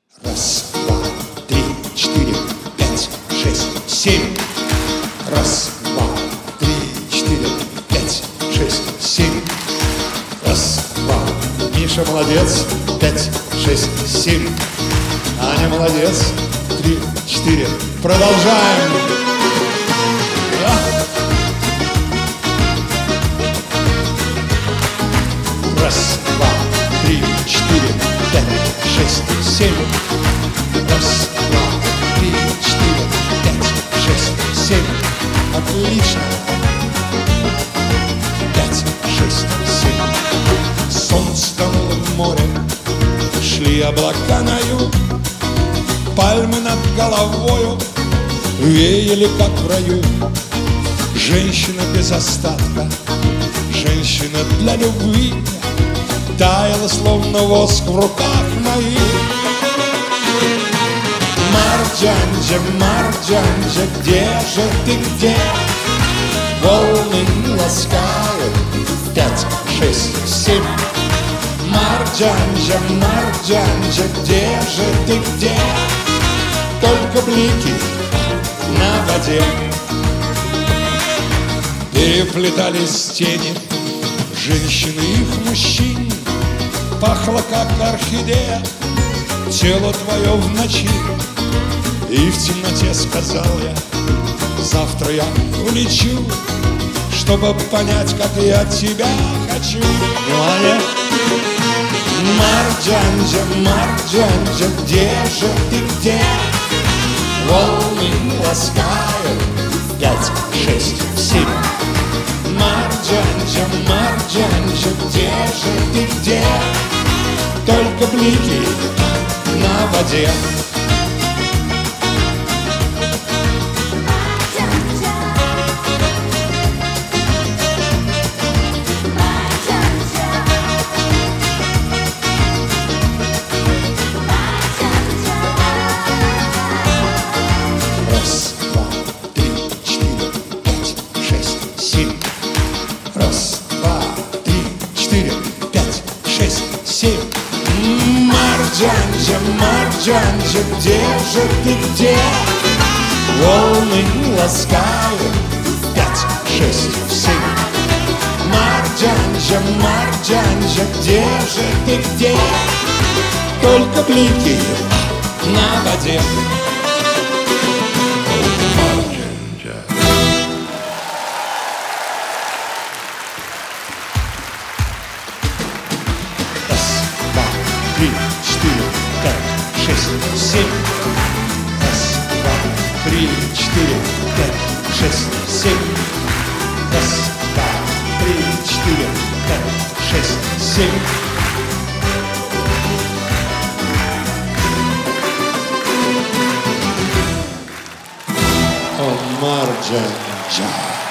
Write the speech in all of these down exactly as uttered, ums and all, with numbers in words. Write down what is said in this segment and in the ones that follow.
Раз, два, три, четыре, пять, шесть, семь. Раз, два, три, четыре, пять, шесть, семь. Раз, два. Миша молодец. Пять, шесть, семь. Аня молодец. Три, четыре. Продолжаем. Раз, два, три, четыре, пять, шесть, семь. Раз, два, три, четыре, пять, шесть, семь. Отлично. Пять, шесть, семь. Солнце тонуло в море, шли облака на юг. Пальмы над головою веяли, как в раю. Женщина без остатка, женщина для любви, таяла, словно воск в руках моих. Марджанджа, Марджанджа, где же ты, где? Волны ласкают. Пять, шесть, семь. Марджанджа, Марджанджа, где же ты, где? Только блики на воде. Переплетались тени женщин и их мужчин. Пахло, как орхидея, тело твое в ночи. И в темноте сказал я: завтра я улечу, чтобы понять, как я тебя хочу. Внимание! Марджанджа, Марджанджа, где же ты, где? Волны ласкают. Пять, шесть, семь. Марджанджа, Марджанджа, где же ты, где? Только блики на воде. Раз, два, три, четыре, пять, шесть, семь. Раз, два, три, четыре, пять, шесть, семь. Марджанджа, Марджанджа, где же ты, где? Волны ласкают. Пять, шесть, семь. Марджанджа, Марджанджа, где же ты, где? Только блики на воде. Три, четыре, пять, шесть, семь. Раз, два, три, четыре, пять, шесть, семь. Раз, два, три, четыре, пять, шесть, семь. О, Марджанджа.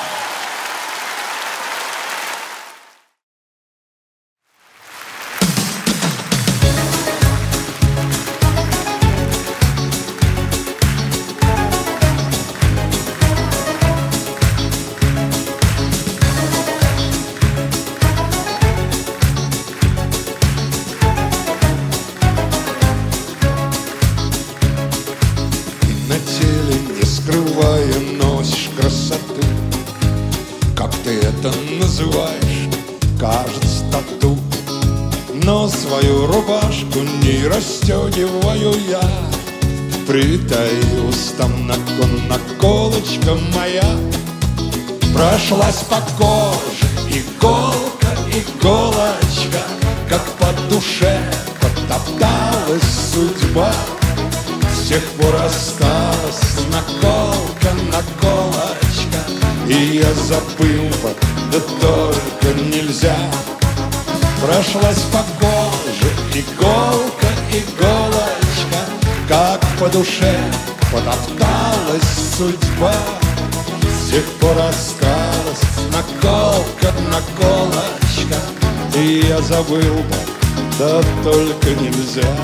Называешь, кажется, тату. Но свою рубашку не расстегиваю я. Притаилась там на кон наколочка моя. Прошлась по коже иголка, иголочка, как по душе потопталась судьба. С тех пор осталась наколка, наколочка, и я забыл бы, да только нельзя. Прошлась по коже иголка, иголочка, как по душе потопталась судьба. С тех пор осталась наколка, наколочка, и я забыл бы, да только нельзя.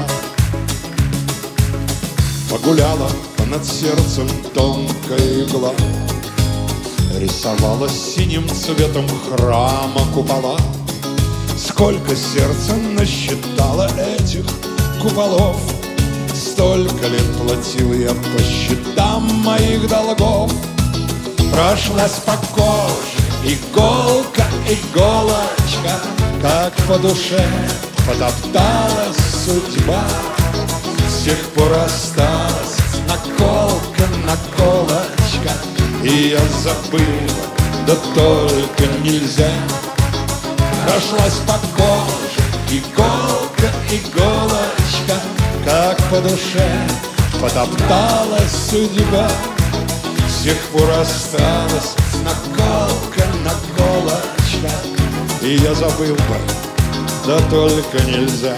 Погуляла над сердцем тонкая игла, рисовала синим цветом храма купола. Сколько сердце насчитало этих куполов, столько лет платил я по счетам моих долгов. Прошлась по коже иголка, иголочка, как по душе потопталась судьба. С тех пор осталась наколка, наколочка, и я забыла, да только нельзя. Прошлась по коже иголка, иголочка, как по душе потопталась судьба. С тех пор осталась наколка, наколочка, и я забыл бы, да только нельзя.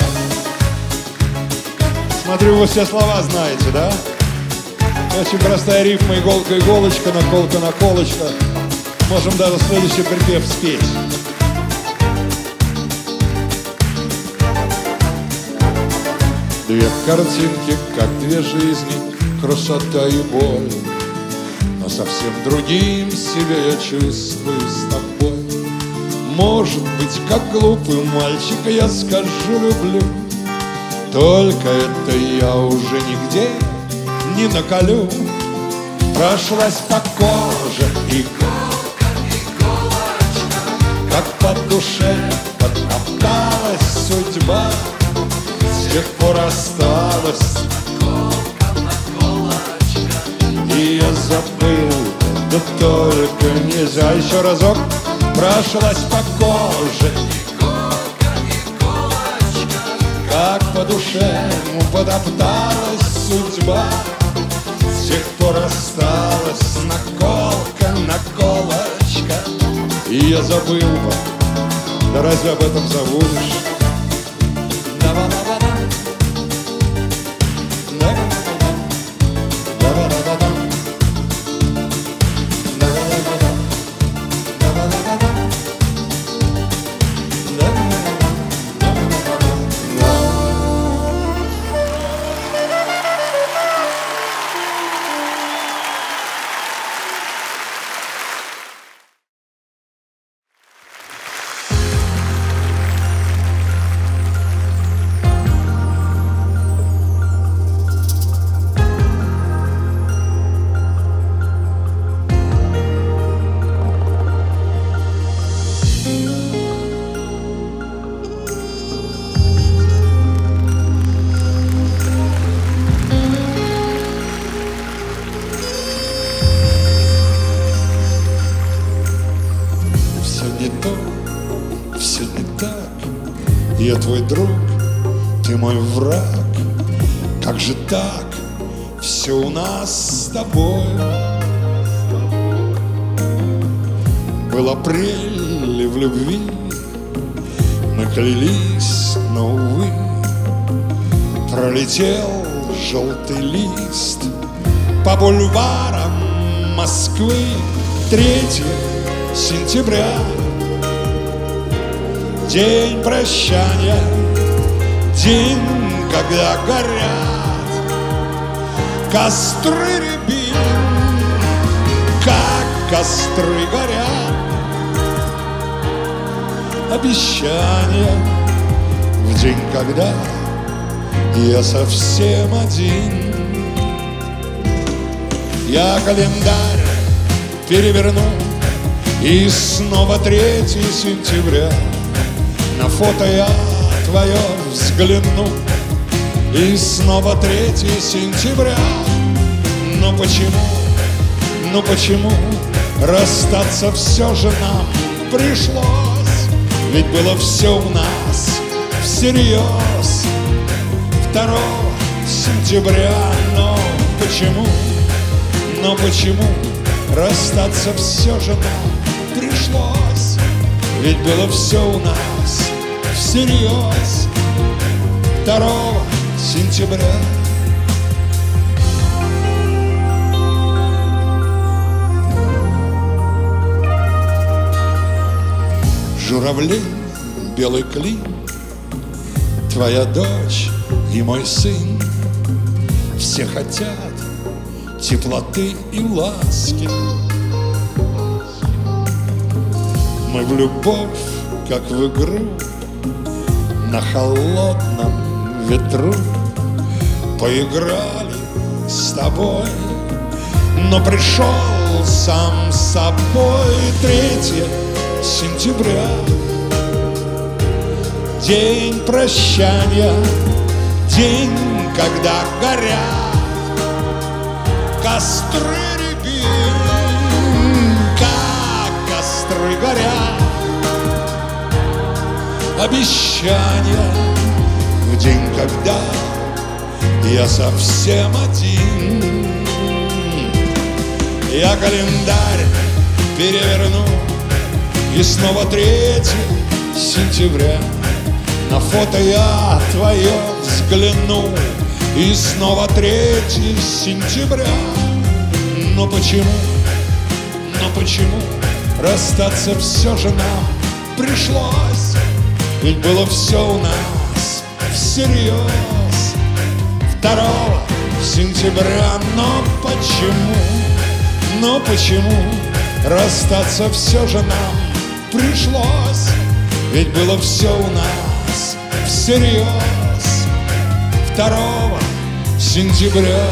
Смотрю, вы все слова знаете, да? Очень простая рифма: иголка, иголочка, наколка, наколочка. Можем даже следующий припев спеть. Две картинки, как две жизни, красота и боль. Но совсем другим себя я чувствую с тобой. Может быть, как глупый мальчик, я скажу люблю. Только это я уже нигде не наколю. Прошлась по коже иголка, иголочка, как по душе потопталась судьба. С тех пор осталась наколка, наколочка, и я забыл, да только нельзя. Еще разок. Прошлась по коже иголка, иголочка, как по душе потопталась судьба. С тех пор осталась наколка, наколочка, и я забыл бы, да разве об этом забудешь? Я твой друг, ты мой враг. Как же так? Все у нас с тобой. Был апрель в любви, мы клялись, но, увы, пролетел желтый лист по бульварам Москвы. Третье сентября, день прощания, день, когда горят костры рябин, как костры горят обещания в день, когда я совсем один. Я календарь переверну, и снова третье сентября. На фото я твое взгляну, и снова третье сентября. Но почему, ну почему расстаться все же нам пришлось? Ведь было все у нас всерьез. Второго сентября. Но почему, но почему расстаться все же нам пришлось? Ведь было все у нас всерьез. Второго сентября. Журавли, белый клин, твоя дочь и мой сын. Все хотят теплоты и ласки. Мы в любовь, как в игру, на холодном ветру поиграли с тобой, но пришел сам собой. Третье сентября, день прощания, день, когда горят костры рябин, как костры горят обещания в день, когда я совсем один. Я календарь переверну, и снова третье сентября. На фото я твое взгляну, и снова третье сентября. Но почему, но почему расстаться все же нам пришлось? Ведь было все у нас всерьез. Второго сентября, но почему, но почему расстаться все же нам пришлось? Ведь было все у нас всерьез. Второго сентября.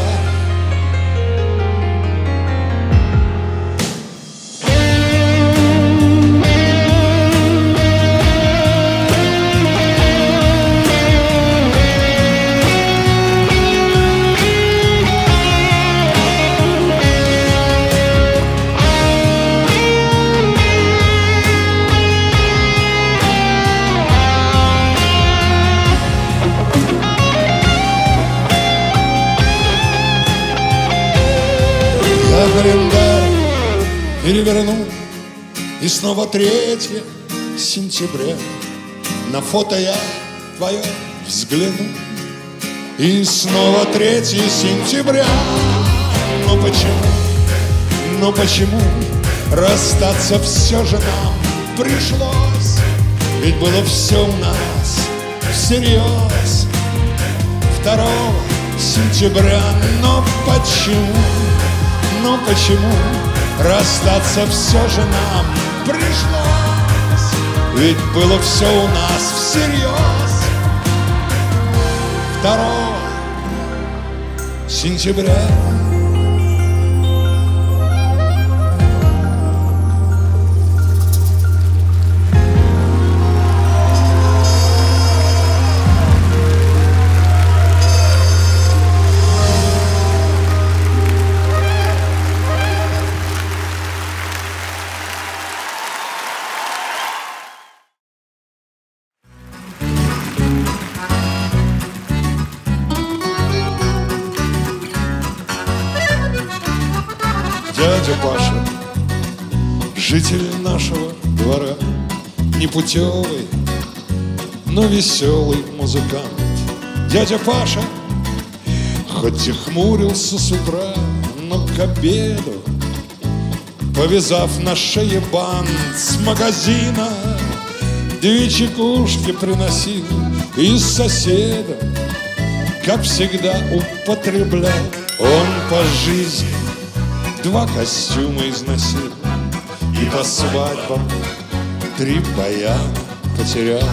Календарь переверну, и снова третье сентября. На фото я твое взгляну, и снова третье сентября. Но почему, но почему расстаться все же нам пришлось? Ведь было все у нас всерьез. Второго сентября, но почему, но почему расстаться все же нам пришлось? Ведь было все у нас всерьез. Второго сентября. Дядя Паша, житель нашего двора, непутевый, но веселый музыкант. Дядя Паша, хоть и хмурился с утра, но к обеду, повязав на шее бант, с магазина две чекушки приносил и с соседом, как всегда, употреблял. Он по жизни два костюма износил и по свадьбам три баяна потерял.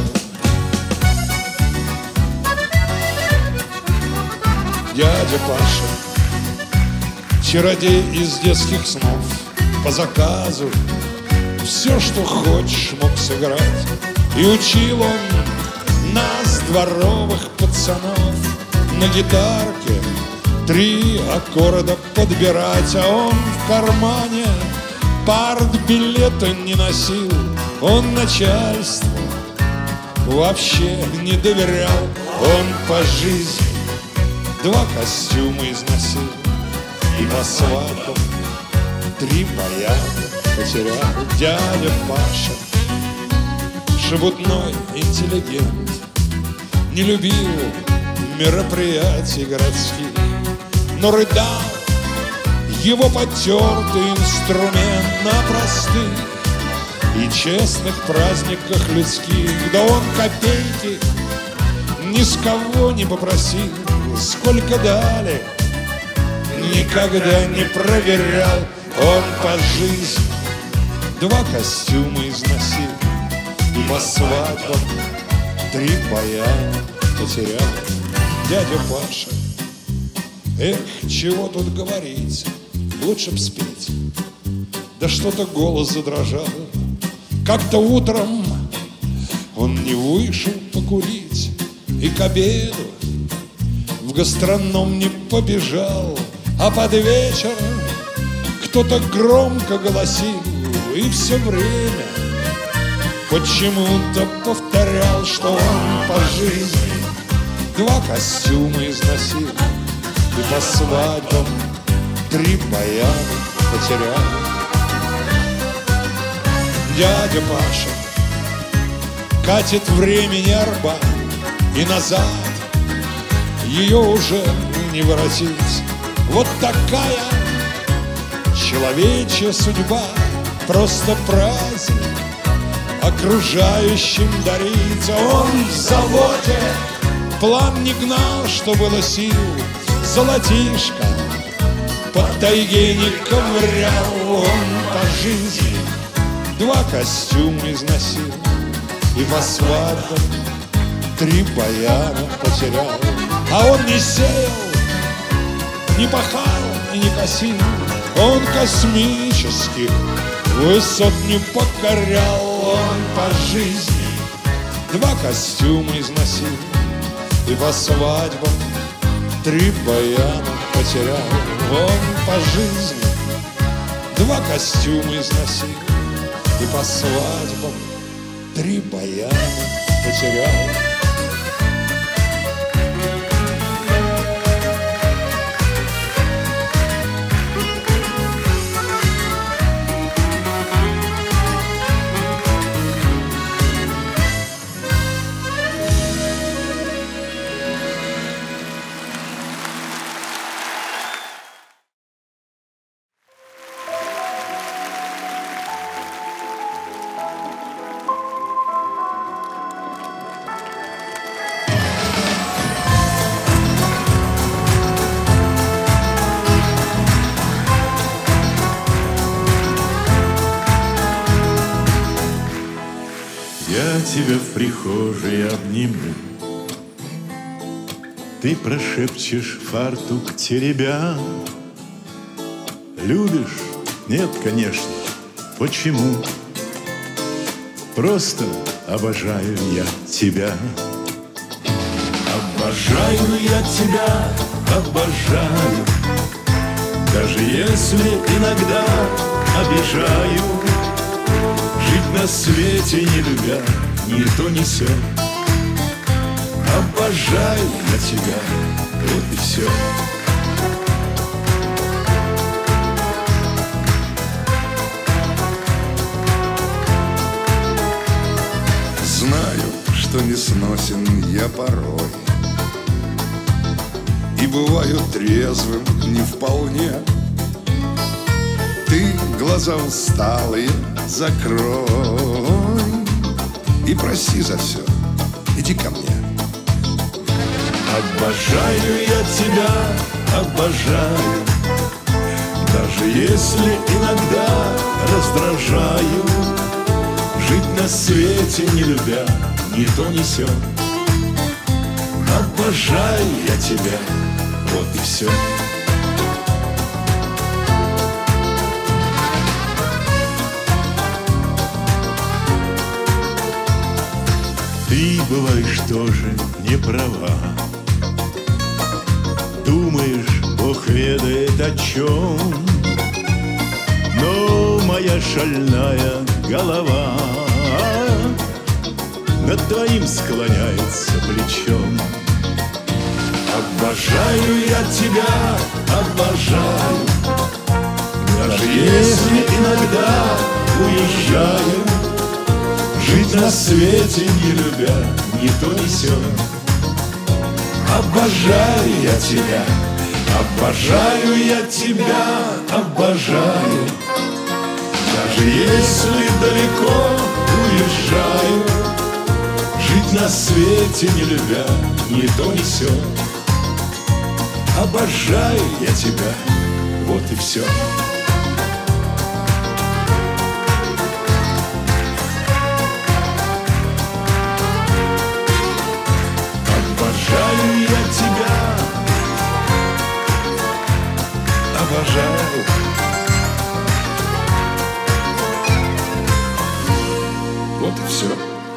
Дядя Паша, чародей из детских снов, по заказу все, что хочешь, мог сыграть. И учил он нас, дворовых пацанов, на гитарке три аккорда подбирать. А он в кармане партбилета не носил, он начальству вообще не доверял. Он по жизни два костюма износил и по свадьбам три баяна потерял. Дядя Паша, шебутной интеллигент, не любил мероприятий городских, но рыдал его потертый инструмент на простых и честных праздниках людских. Да он копейки ни с кого не попросил, сколько дали, никогда не проверял. Он по жизни два костюма износил и по свадьбам три баяна потерял. Дядя Паша, Эх, чего тут говорить, лучше б спеть. Да что-то голос задрожал. Как-то утром он не вышел покурить и к обеду в гастроном не побежал, а под вечер кто-то громко голосил и все время почему-то повторял, что он по жизни два костюма износил и по свадьбам три баяна потерял. Дядя Паша катит времени арба, и назад ее уже не воротить. Вот такая человечья судьба, просто праздник окружающим дарить. Он в заводе план не гнал, что было сил, золотишко по тайге не ковырял. Он по жизни два костюма износил и по свадьбам три баяна потерял. А он не сеял, не пахал и не косил, он космических высот не покорял. Он по жизни два костюма износил и по свадьбам три баяна потерял. Он по жизни два костюма износил и по свадьбам три баяна потерял. Я тебя в прихожей обниму, ты прошепчешь фартук теребя. Любишь? Нет, конечно. Почему? Просто обожаю я тебя. Обожаю я тебя, обожаю, даже если иногда обижаю. Жить на свете не любя ни то ни сё. Обожаю я тебя, вот и все. Знаю, что не сносен я порой и бываю трезвым не вполне. Ты глаза усталые закрой и проси за все, иди ко мне. Обожаю я тебя, обожаю, даже если иногда раздражаю. Жить на свете не любя ни то ни сё. Обожаю я тебя, вот и все. Ты бываешь тоже не права, думаешь, Бог ведает о чем, но моя шальная голова над твоим склоняется плечом. Обожаю я тебя, обожаю, даже если иногда уезжаю. Жить на свете не любя ни то ни сё. Обожаю я тебя, обожаю я тебя, обожаю, даже если далеко уезжаю. Жить на свете не любя ни то ни сё. Обожаю я тебя, вот и все. Обожаю я тебя, обожаю. Вот и все.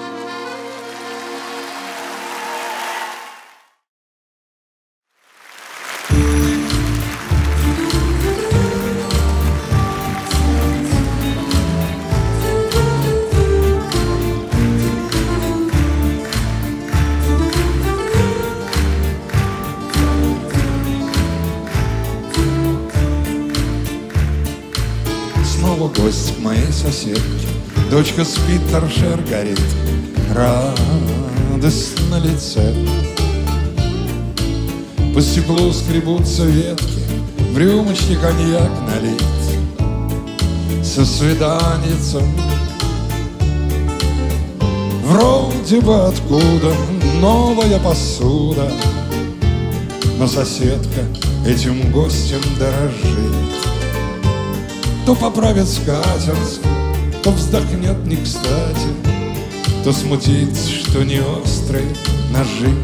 Снова гость к моей соседке. Дочка спит, торшер горит, радость на лице. По стеклу скребутся ветки, в рюмочке коньяк налит. Со свиданницем вроде бы откуда новая посуда, но соседка этим гостем дорожит. То поправит скатерть, то вздохнет не кстати, то смутит, что не острые ножи.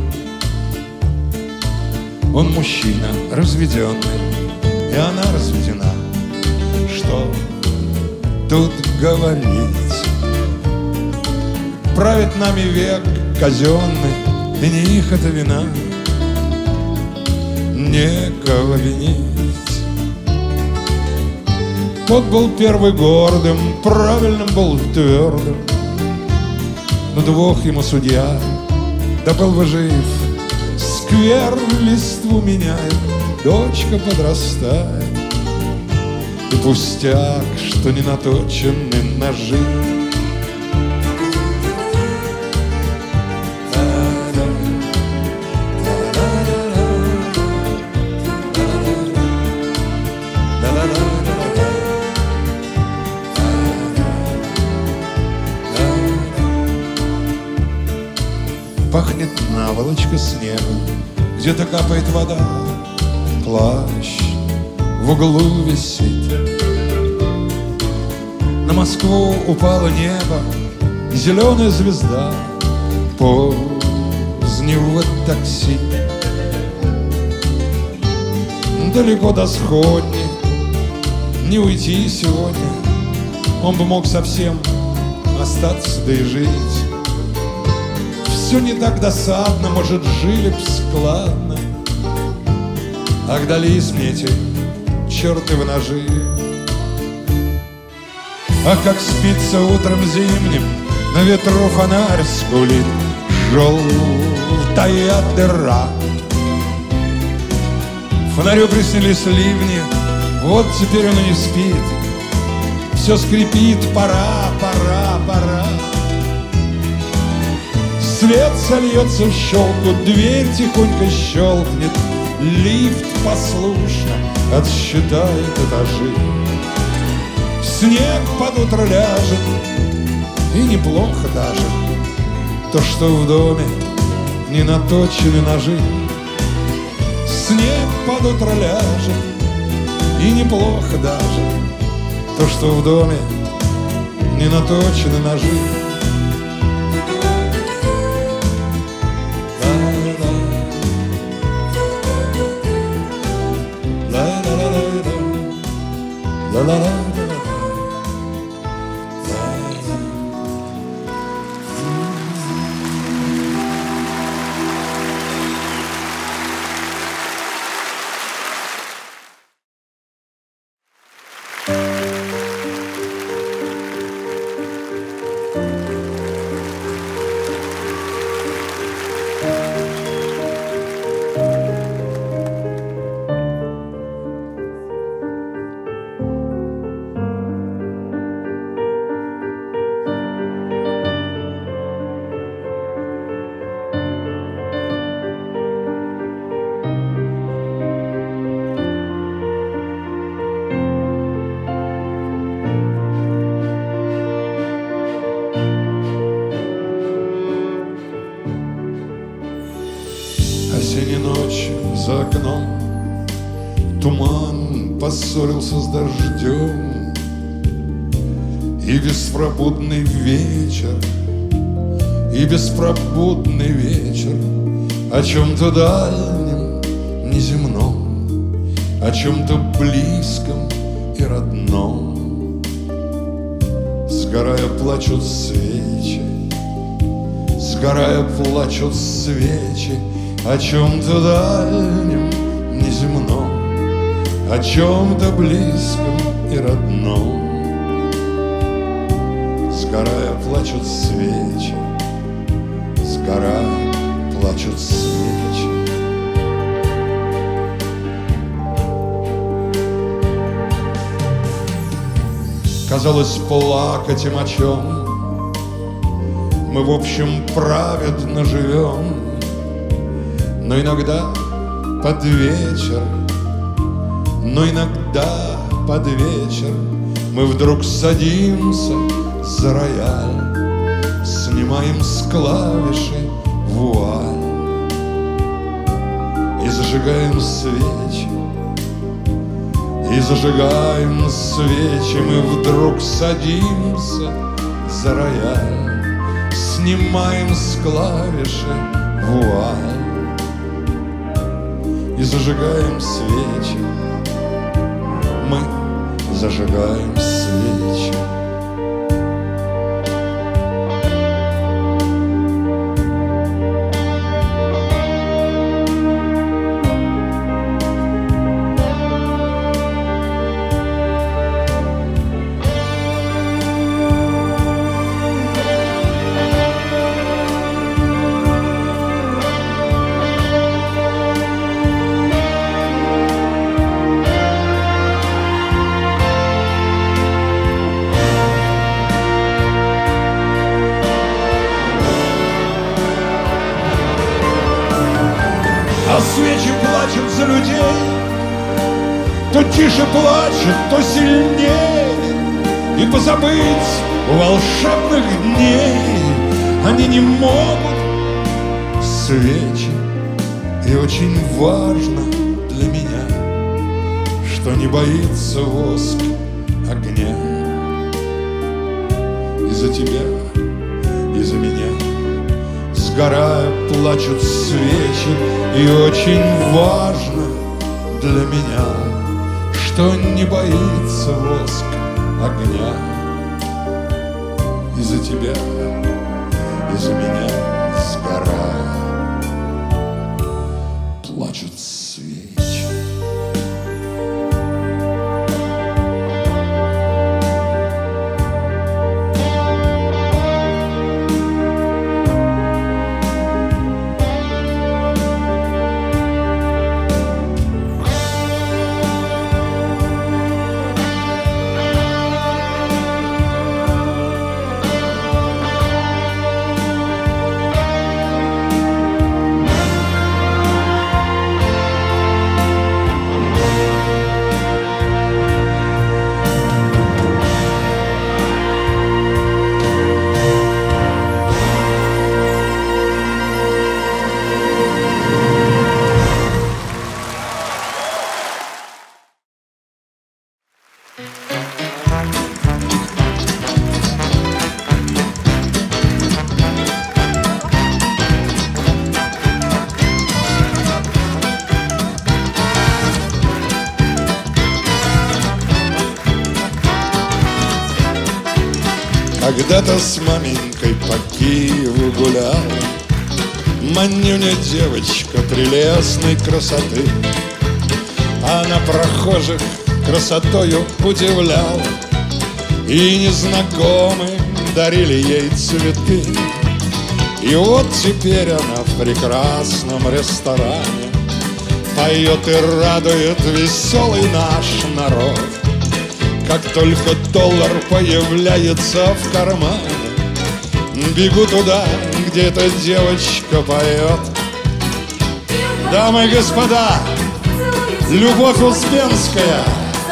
Он мужчина разведенный, и она разведена. Что тут говорить? Правит нами век казенный, и не их это вина. Некого винить. Тот был первый гордым, правильным был твердым, но двух ему судья, да был бы жив. Сквер листву меняет, дочка подрастает, и пустяк, что не наточены ножи. Пахнет наволочка снега, где-то капает вода, плащ в углу висит. На Москву упало небо, зеленая звезда, позднего такси. Далеко до сходни, не уйти сегодня, он бы мог совсем остаться, да и жить. Все не так досадно, может, жили б складно, а дались мне эти чертовы ножи. А как спится утром зимним, на ветру фонарь скулит, желтая дыра. Фонарю приснились ливни, вот теперь он и не спит, все скрипит, пора, пора, пора. Свет сольется в щелку, дверь тихонько щелкнет, лифт послушно отсчитает этажи. Снег под утро ляжет, и неплохо даже то, что в доме не наточены ножи. Снег под утро ляжет, и неплохо даже то, что в доме не наточены ножи. La la la. Осенней ночью за окном туман поссорился с дождем, и беспробудный вечер, и беспробудный вечер о чем-то дальнем, неземном, о чем-то близком и родном. Сгорая плачут свечи, сгорая плачут свечи о чем-то дальнем, неземном, о чем-то близком и родном. Сгорая плачут свечи, сгорая плачут свечи. Казалось, плакать им о чем мы в общем праведно живем, но иногда под вечер, но иногда под вечер мы вдруг садимся за рояль, снимаем с клавиши вуаль и зажигаем свечи, и зажигаем свечи, мы вдруг садимся за рояль, снимаем с клавиши вуаль и зажигаем свечи, мы зажигаем свечи. А свечи плачут за людей, то тише плачут, то сильнее, и позабыть волшебных дней они не могут. Свечи, и очень важно для меня, что не боится воск огня. И за тебя, и за меня сгорая плачут свечи, и очень важно для меня, что не боится воск огня. И за тебя, и за меня сгорая плачут свечи. Когда-то с маменькой по Киеву гулял манюня девочка прелестной красоты. Она прохожих красотою удивляла, и незнакомые дарили ей цветы. И вот теперь она в прекрасном ресторане поет и радует веселый наш народ. Как только доллар появляется в кармане, бегу туда, где эта девочка поет. Дамы и господа, Любовь Успенская.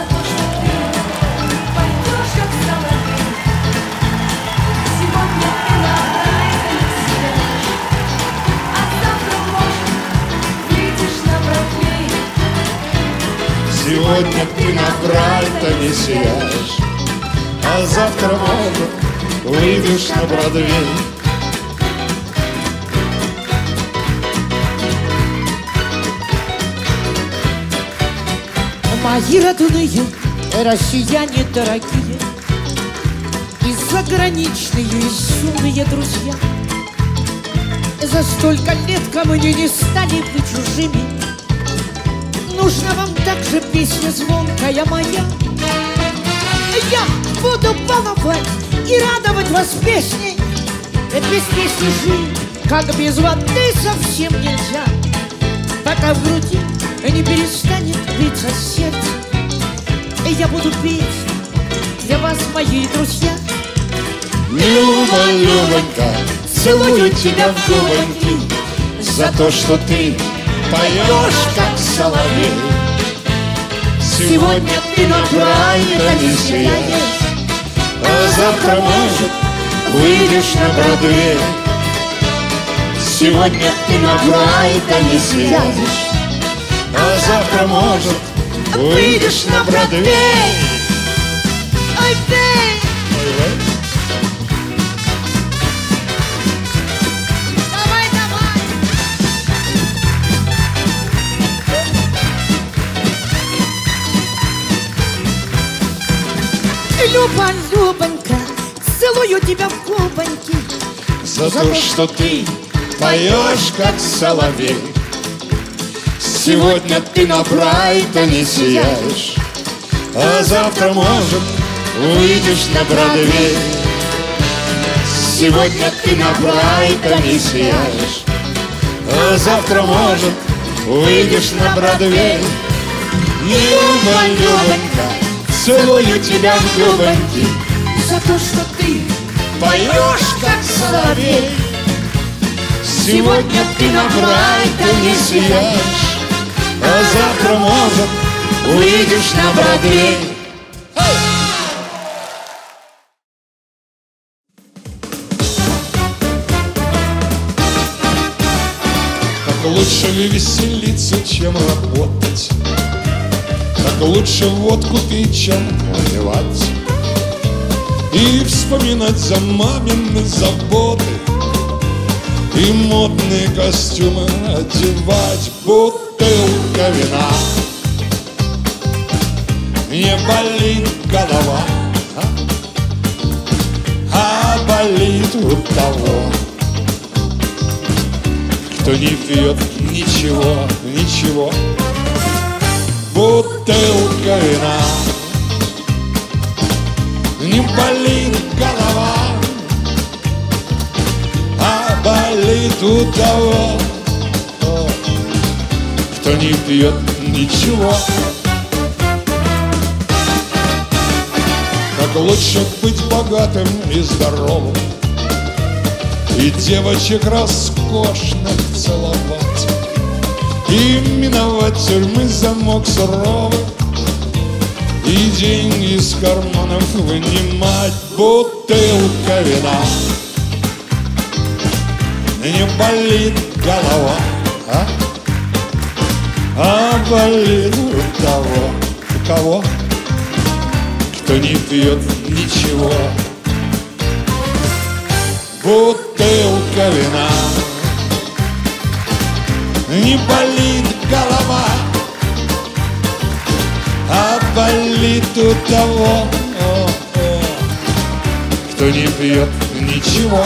Сегодня ты на Брайтоне сияешь, а завтра, может, выйдешь на Бродвей. Мои родные россияне дорогие, и заграничные, и шумные друзья, за столько лет ко мне не стали вы чужими. Нужна вам также песня звонкая моя. Я буду баловать и радовать вас песней. Ведь без песни жить, как без воды, совсем нельзя. Пока в груди не перестанет биться сердце, и я буду петь для вас, мои друзья. Люба, Любонька, целую тебя в губоньки за то, что ты поешь, как соловей. Сегодня ты на Брайтоне сияешь, а завтра, может, выйдешь на Бродвей. Сегодня ты на Брайтоне сияешь, а завтра, может, выйдешь на Бродвей. Ой, бей! Давай, давай! Люба, Любонька, целую тебя в губоньки За то, что ты поешь, как соловей. Сегодня ты на Брайтоне сияешь, а завтра, может, выйдешь на Бродвей. Сегодня ты на Брайтоне сияешь, а завтра, может, выйдешь на Бродвей. Люба, Любонька, целую тебя в губоньки за то, что ты поешь, как соловей. Сегодня ты на Брайтоне сияешь, а завтра, может, выйдешь на Бродвей. Так лучше веселиться, чем работать. Так лучше водку пить, чем воевать. И вспоминать за мамины заботы, и модные костюмы одевать. Бутылка вина, не болит голова, а, а болит у того, кто не пьет ничего, ничего. Бутылка вина, не болит голова, а болит у того, кто не пьет ничего. Как лучше быть богатым и здоровым, и девочек роскошных целовать, и миновать тюрьмы замок суровый, и деньги из карманов вынимать. Бутылка вина, не болит голова, а, а болит у того, у кого, кто не пьет ничего. Бутылка вина, не болит голова, а болит у того, о, о, кто не пьет ничего.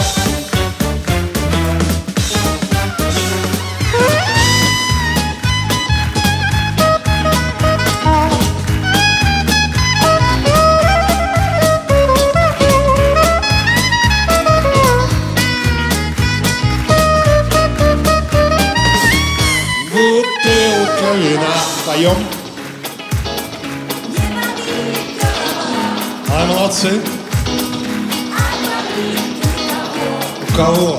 Бутылка вина. Поем. А, молодцы. У кого?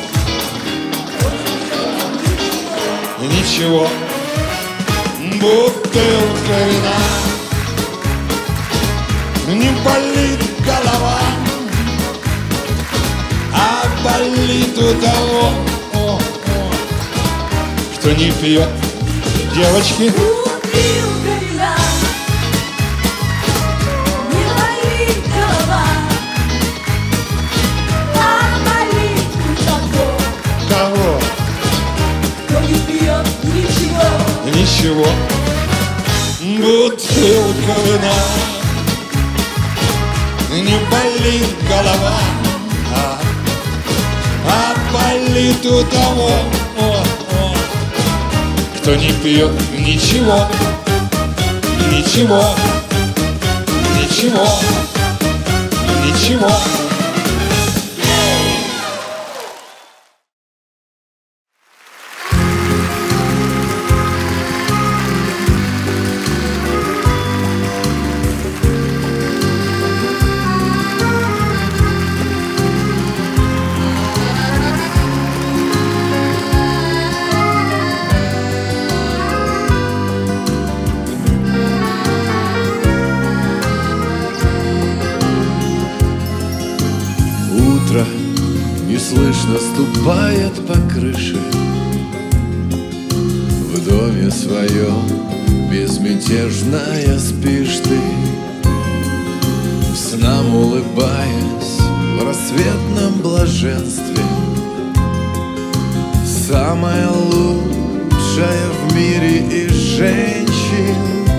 Ничего. Бутылка вина, не болит голова, а болит у того, о, о, кто не пьет. Девочки. Бутылка вина, не болит голова, а болит у того, Кого? кто не пьет ничего. Ничего. бутылка вина. Не болит голова, а, а болит у того, о, о, кто не пьет ничего, ничего, ничего, ничего. Неслышно ступает по крыше. В доме своем безмятежная спишь ты, снам улыбаясь в рассветном блаженстве. Самая лучшая в мире из женщин.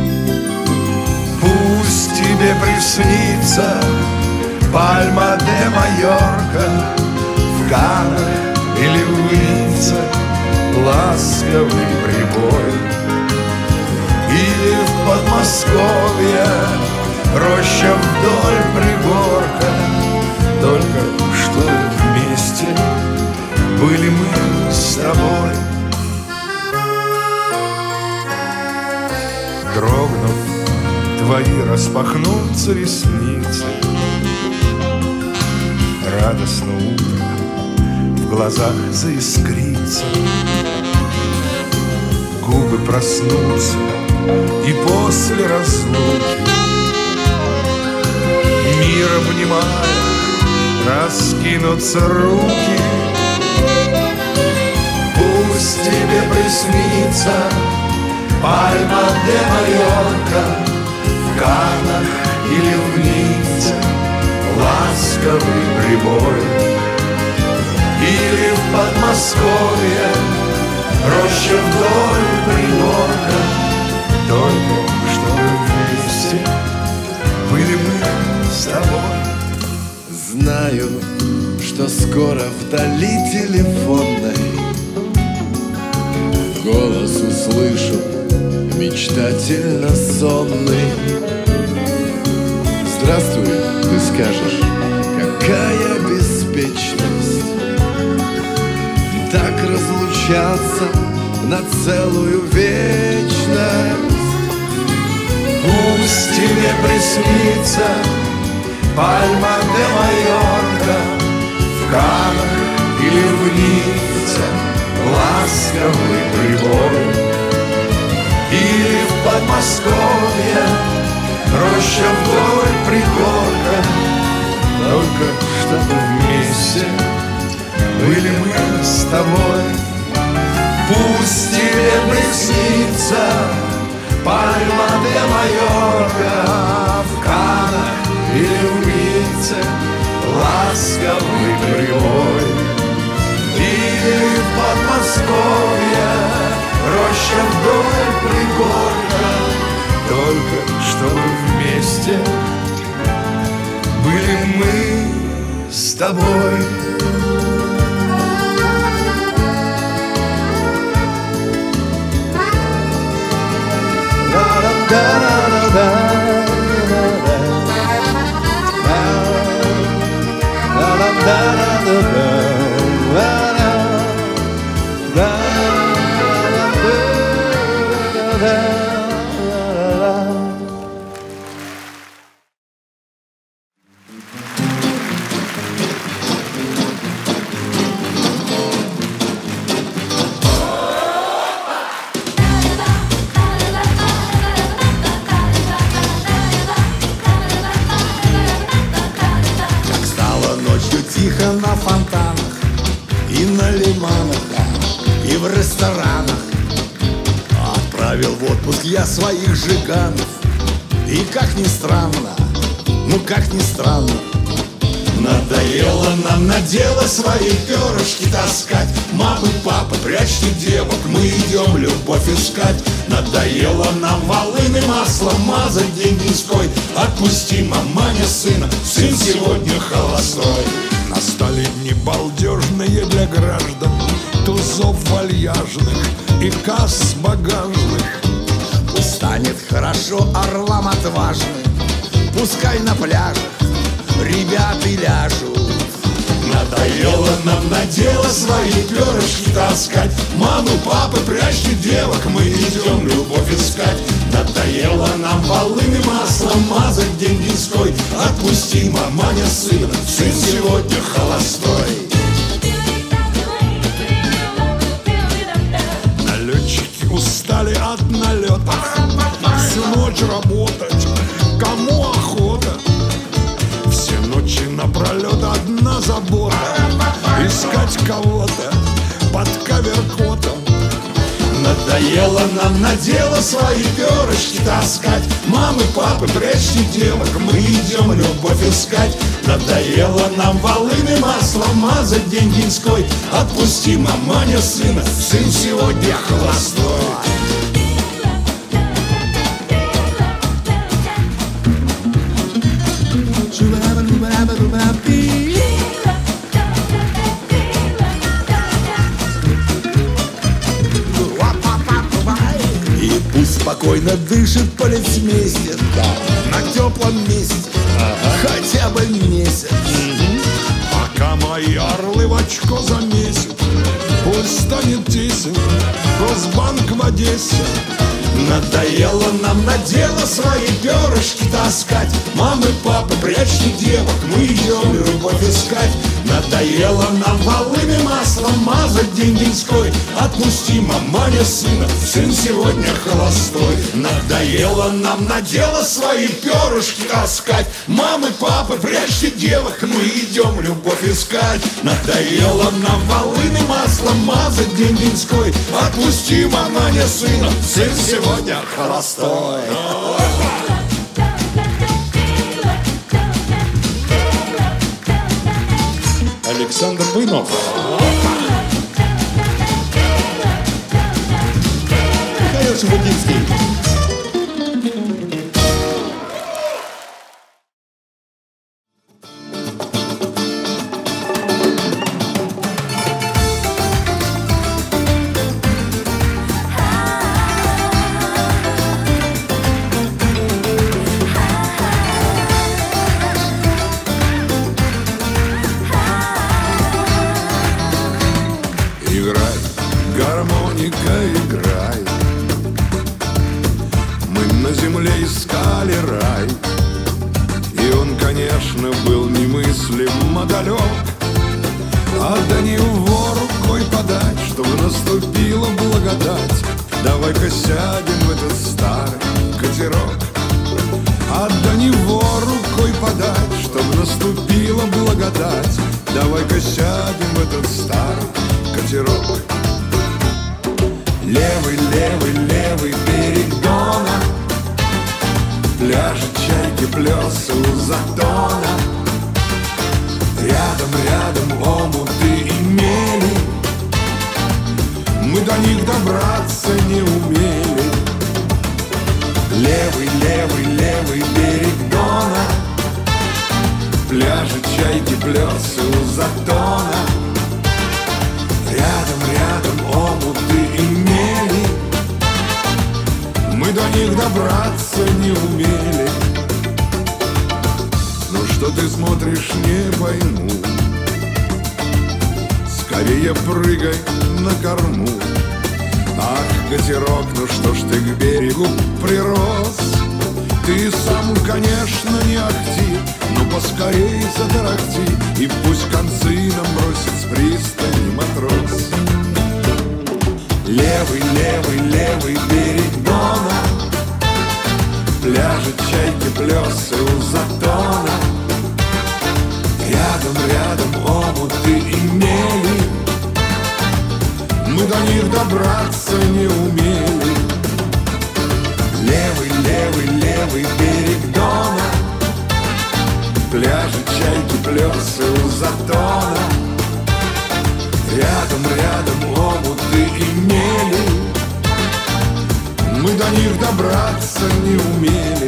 Пусть тебе приснится Пальма де Майорка, в Каннах или в Ницце ласковый прибой, или в Подмосковье роща вдоль пригорка. Только что вместе были мы с тобой. Дрогнув, твои распахнутся ресницы, радостно утро в глазах заискрится, губы проснутся, и после разлуки, мир обнимая, раскинутся руки. Пусть тебе приснится Пальма де Майорка, в Каннах или в Ницце ласковый прибой, или в Подмосковье роща вдоль пригорка. Только чтобы вместе были мы с тобой. Знаю, что скоро вдали телефонной голос услышу мечтательно сонный. Здравствуй, ты скажешь, какая беспечность так разлучаться на целую вечность. Пусть тебе приснится Пальма де Майорка, в Каннах или в Ницце ласковый прибой, или в Подмосковье роща вдоль пригорка. Только чтобы вместе были мы с тобой. Пусть тебе приснится Пальма де Майорка, в Каннах или в Ницце ласковый прибой, или в Подмосковье роща вдоль пригорка. Только чтобы вместе были мы с тобой. Тихо на фонтанах и на лиманах, и в ресторанах отправил в отпуск я своих жиганов. И как ни странно, ну как ни странно, Надоело нам на дело свои перышки таскать. Мамы, папы, прячьте девок, мы идем любовь искать. Надоело нам волыны маслом мазать день деньской. Отпусти, маманя, сына, сын сегодня холостой. Настали дни балдежные для граждан, тузов вальяжных и касс багажных. Пусть станет хорошо орлам отважным, пускай на пляжах ребята ляжут. Надоело нам на дело свои перышки таскать. Мамы, папы, прячьте девок, мы идем любовь искать. Надоело нам волыны маслом мазать день деньской. Отпусти, маманя, сына, сын сегодня холостой. Налетчики устали от налетов, всю ночь работать, кому охота? Все ночи напролет одна забота, искать кого-то под кавер-котом. Надоело нам на дело свои перышки таскать. Мамы, папы, прячьте девок, мы идем любовь искать. Надоело нам волыны маслом мазать день деньской. Отпусти, маманя, сына, сын сегодня холостой. И пусть спокойно дышит полицмейстер, да, на теплом месте, ага, хотя бы месяц. Угу. Пока мои орлы в очко замесят, пусть станет тесен Госбанк в Одессе. Надоело нам на дело свои перышки таскать. Мамы, папы, прячьте девок, мы идем любовь искать. Надоело нам волыны маслом мазать день деньской. Отпусти, маманя, сына, сын сегодня холостой. Надоело нам на дело свои перышки таскать. Мамы, папы, прячьте девок, мы идем любовь искать. Надоело нам волыны маслом мазать день деньской. Отпусти, маманя, сына, сын сегодня холостой. Александр Буйнов. Михаил Шуфутинский. Играй, гармоника, играй. Мы на земле искали рай, и он, конечно, был немыслимо далек. А до него рукой подать, чтобы наступила благодать. Давай-ка сядем в этот старый катерок. А до него рукой подать, чтобы наступила благодать. Давай-ка сядем в этот старый катерок. Левый, левый, левый берег Дона, пляжи, чайки, плесы у затона. Рядом, рядом омуты и мели, мы до них добраться не умели. Левый, левый, левый берег Дона, пляжи, чайки, плесы у затона. Рядом, рядом омуты и мели, мы до них добраться не умели. Ну что ты смотришь, не пойму, скорее прыгай на корму. Ах, катерок, ну что ж ты к берегу прирос? Ты сам, конечно, не ахти, но поскорей затарахти, и пусть концы нам бросит с пристани матрос. Левый, левый, левый берег Дона, пляжи, чайки, плесы у затона. Рядом, рядом омуты и мели, мы до них добраться не умели. Левый, левый, левый берег Дона, пляжи, чайки, плесы у затона. Рядом, рядом омуты и мели, мы до них добраться не умели.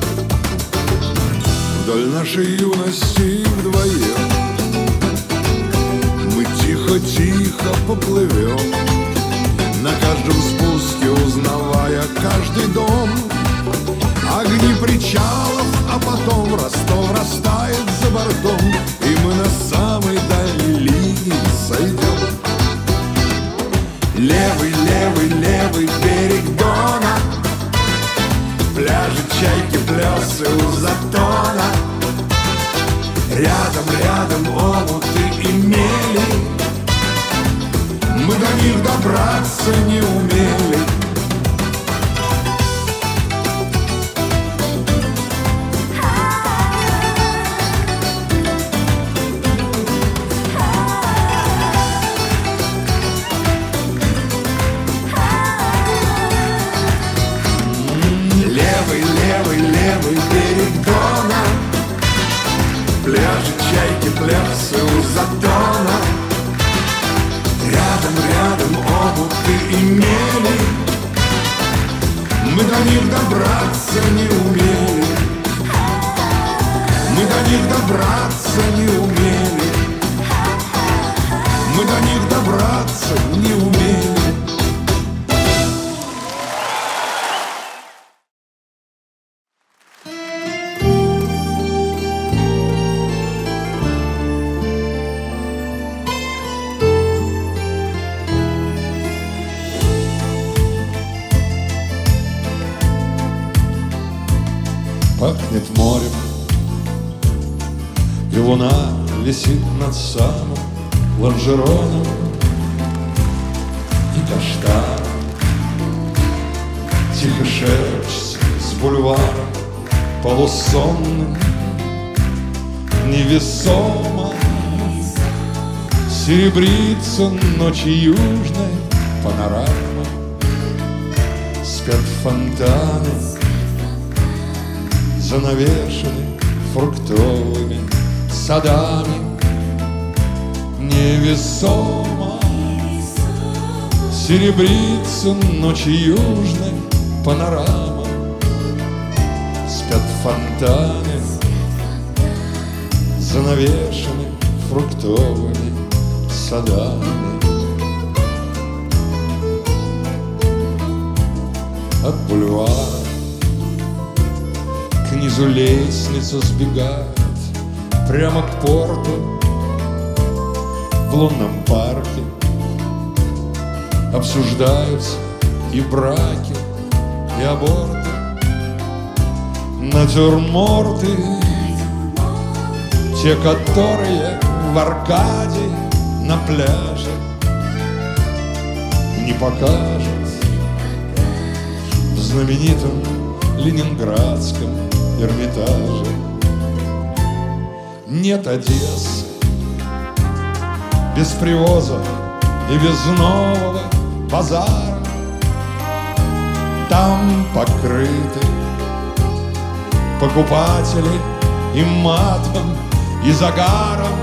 Вдоль нашей юности вдвоем мы тихо-тихо поплывем, на каждом спуске узнавая каждый дом. Огни причалов, а потом Ростов растает за бортом, и мы на самой дальней линии сойдем. Левый, левый, левый берег Дона, пляжи, чайки, плесы у затона. Рядом, рядом омуты и мели, мы до них добраться не умели. Левый, левый, левый берег Дона, пляжи, чайки, плесы у затона. Рядом, рядом омуты и мели, мы до них добраться не умели. Мы до них добраться не умели. Мы до них добраться не умели. Пахнет морем, и луна висит над самым лонжероном и каштан тихо шепчется с бульваром полусонным. Невесомо серебрится ночи южной панорама. Спят фонтаны, занавешены фруктовыми садами. Невесомо серебрится ночи южной панорама. Спят фонтаны, занавешены фруктовыми садами. От бульвара к низу лестница сбегает прямо к порту. В лунном парке обсуждаются и браки, и аборты. Натюрморты, те, которые в Аркадии на пляже не покажут в знаменитом ленинградском Эрмитаже. Нет Одессы без привоза и без нового базара. Там покрыты покупатели и матом, и загаром.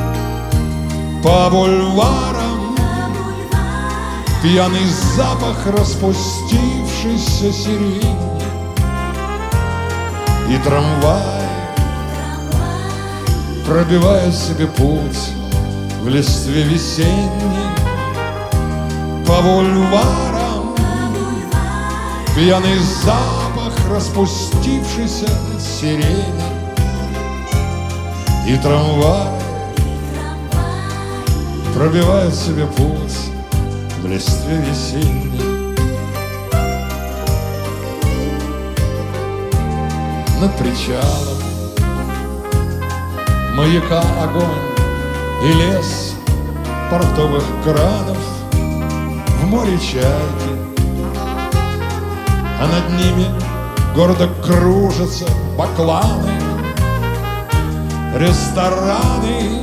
По бульварам пьяный запах распустившейся сирени. И трамвай пробивая себе путь в листве весенней. По бульварам пьяный запах распустившейся сирени. И трамвай пробивает себе путь в листве весенней. Над причалом маяка огонь и лес портовых кранов. В море чайки, а над ними гордо кружатся бакланы. Рестораны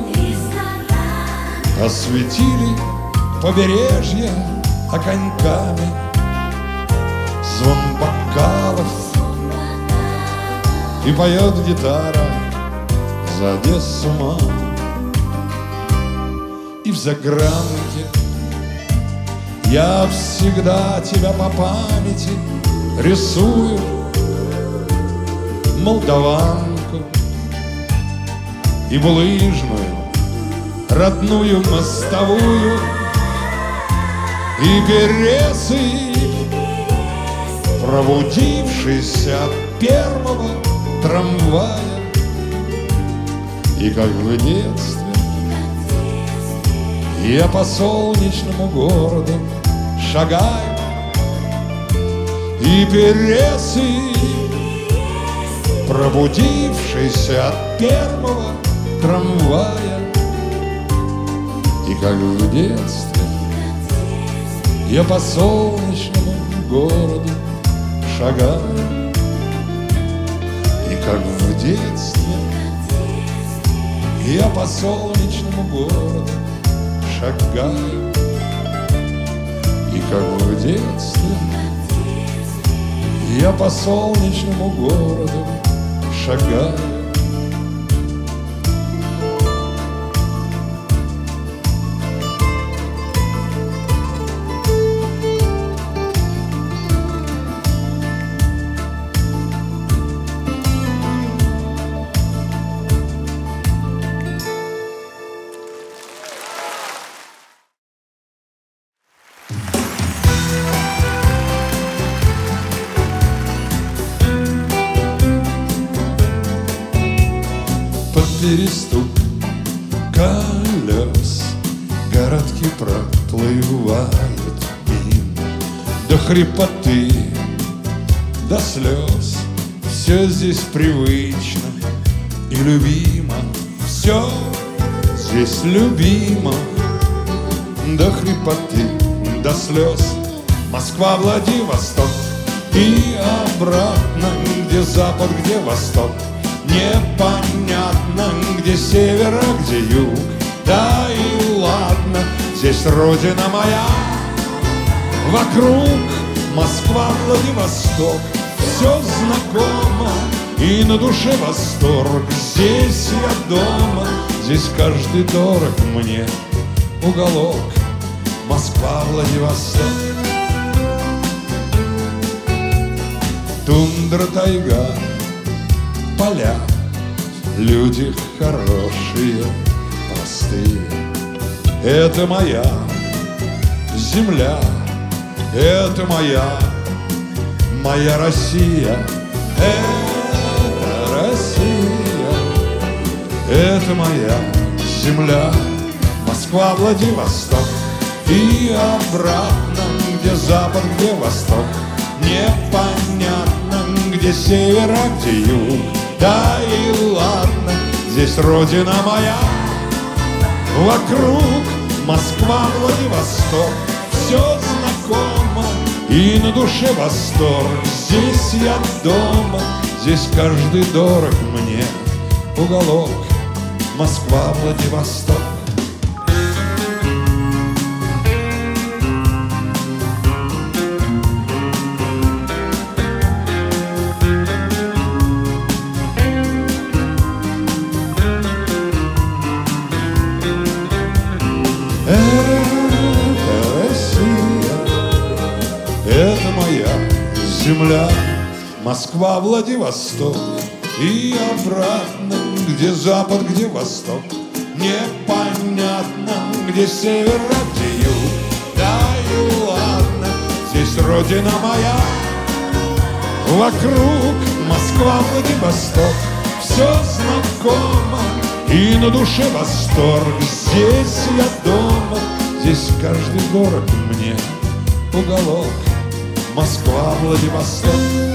осветили побережье огоньками. Звон бокалов, и поет гитара за Одессу, мама. И в загранке я всегда тебя по памяти рисую, молдаванку и булыжную родную мостовую, и березы, пробудившийся от первого трамвая. И как в детстве я по солнечному городу шагаю, и березы, пробудившийся от первого трамвая. И как в детстве я по солнечному городу шагаю, и как в детстве я по солнечному городу шагаю, и как в детстве я по солнечному городу шагаю. Перестук колес городки проплывают мимо, до хрипоты, до слез. Все здесь привычно и любимо, все здесь любимо, до хрипоты, до слез. Москва, Владивосток и обратно, где запад, где восток. Непонятно, где север, а где юг. Да и ладно, здесь родина моя. Вокруг Москва, Владивосток, все знакомо, и на душе восторг. Здесь я дома, здесь каждый дорог мне уголок. Москва, Владивосток. Тундра, тайга, поля, люди хорошие, простые. Это моя земля, это моя, моя Россия. Это Россия, это моя земля. Москва, Владивосток и обратно, где запад, где восток. Непонятно, где север, а где юг. Да и ладно, здесь родина моя. Вокруг Москва, Владивосток, все знакомо, и на душе восторг. Здесь я дома, здесь каждый дорог мне уголок. Москва, Владивосток. Земля, Москва, Владивосток и обратно, где запад, где восток. Непонятно, где север, а где юг. Да и ладно, здесь родина моя. Вокруг Москва, Владивосток, все знакомо, и на душе восторг. Здесь я дома, здесь каждый дорог мне уголок. Москва, Владивосток,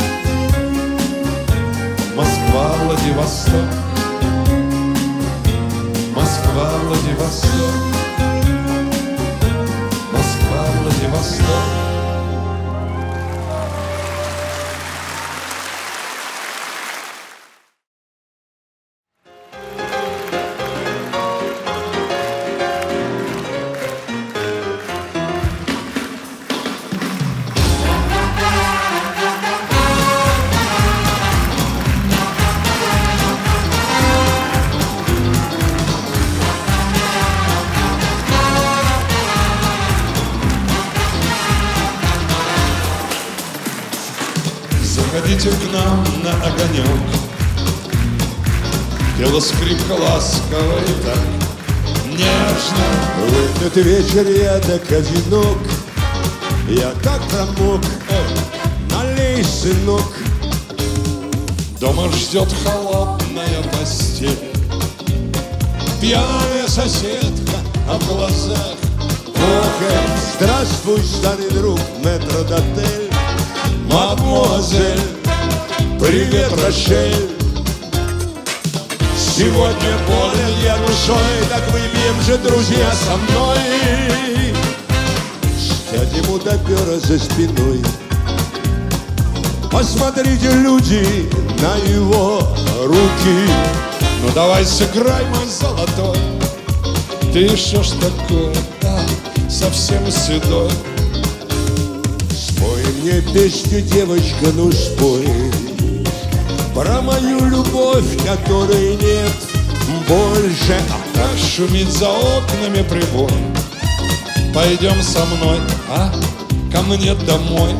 Москва, Владивосток, Москва, Владивосток, Москва, Владивосток. Заходите к нам на огонек. Пела скрипка ласково и так нежно. В этот вечер я так одинок, я так промок. Налей, сынок. Дома ждет холодная постель, пьяная соседка, а в глазах Охэ, здравствуй, старый друг, метрдотель. мадмуазель. Привет, Рошель. Сегодня болен я душой, так выпьем же, друзья, со мной. Сядем у топера за спиной. Посмотрите, люди, на его руки. Ну давай сыграй, мой золотой. Ты что ж такое, да, совсем седой. Спой мне песню, девочка, ну спой. Про мою любовь, которой нет больше. Так шумит за окнами прибой. Пойдем со мной, а, ко мне домой.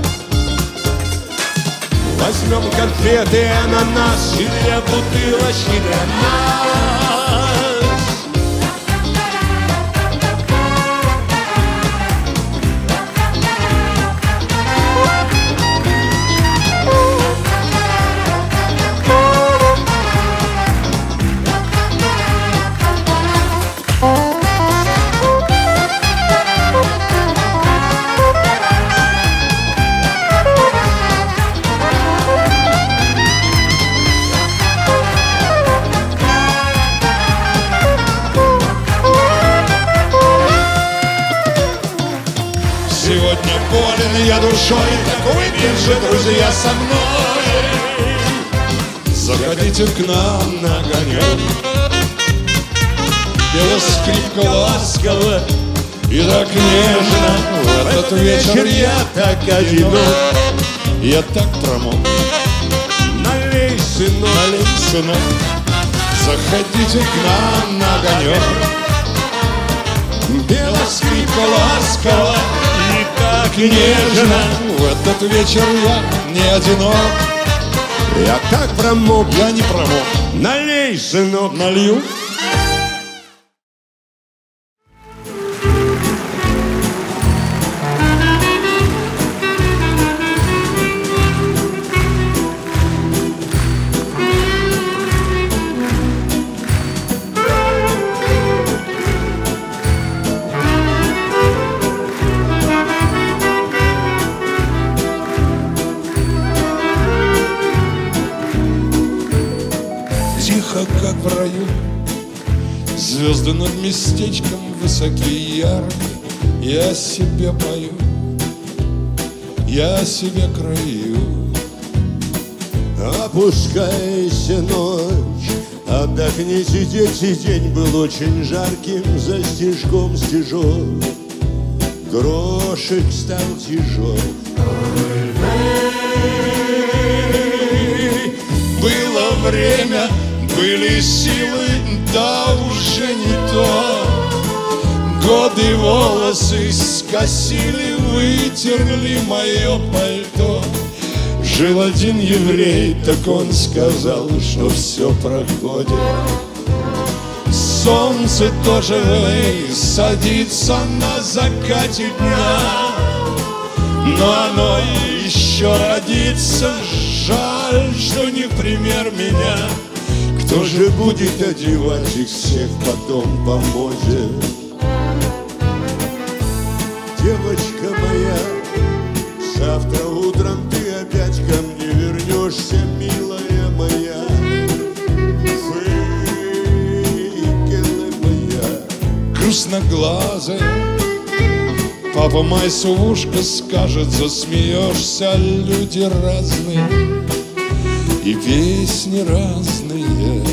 Возьмем конфеты, ананас и две бутылочки для нас. Сегодня болен я душой, так выпьем же, друзья, со мной. Заходите к нам на огонек. Пела скрипка ласково и так нежно. В этот вечер я так одинок, я так промок. Налей, сынок. Налей, сынок. Заходите к нам на огонек. Пела скрипка ласково и так нежно. В этот вечер я не одинок. Я так промок. Я не промок. Налей, сынок. Налью. Тихо, как в раю, звезды над местечком высокие и яркие. Я себе пою, я себе краю. Опускайся ночь, отдохните, дети, день был очень жарким. За стежком стежок, грошек стал тяжел. Было время, были силы, да уже не то. Годы волосы скосили, вытерли мое пальто. Жил один еврей, так он сказал, что все проходит. Солнце тоже вей, садится на закате дня. Но оно еще родится, жаль, что не в пример меня. Кто же будет одевать их всех потом по моде? Девочка моя, завтра утром ты опять ко мне вернешься, милая моя. Фейгелы моя. Грустноглазая, папа Майсу в ушко скажет, засмеешься, люди разные и песни разные.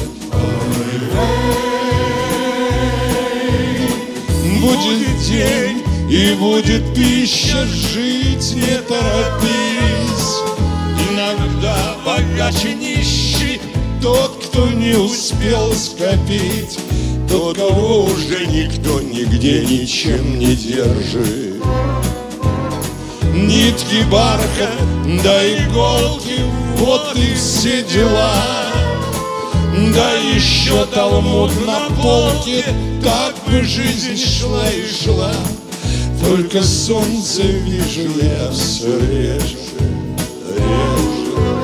Будет день и будет пища, жить не торопись. Иногда богаче нищий тот, кто не успел скопить, тот, кого уже никто нигде ничем не держит. Нитки бархат, да иголки в вот и все дела. Да еще Талмуд на полке, так бы жизнь шла и шла. Только солнце вижу я все реже, реже.